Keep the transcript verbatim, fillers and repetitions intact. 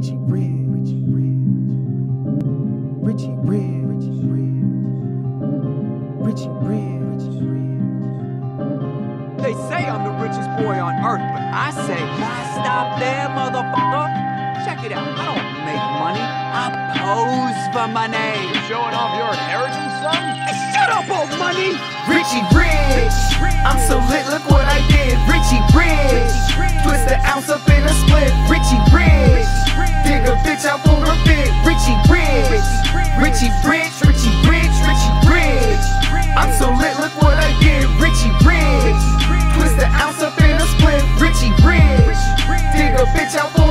Richie Rich, Richie Rich, Richie Rich. They say I'm the richest boy on earth, but I say, stop there, motherfucker. Check it out, I don't make money, I pose for money. You showing off your inheritance, son? Hey, shut up, old money! Richie Rich, I'm so lit, look what I did. Richie Rich, twist the ounce up in a split. Richie Rich, dig a bitch out for a bit. Richie Rich, Richie Rich, Richie Rich, Richie Rich. I'm so lit, look what I did. Richie Rich, twist the ounce up in a split. Richie Rich, dig a bitch out for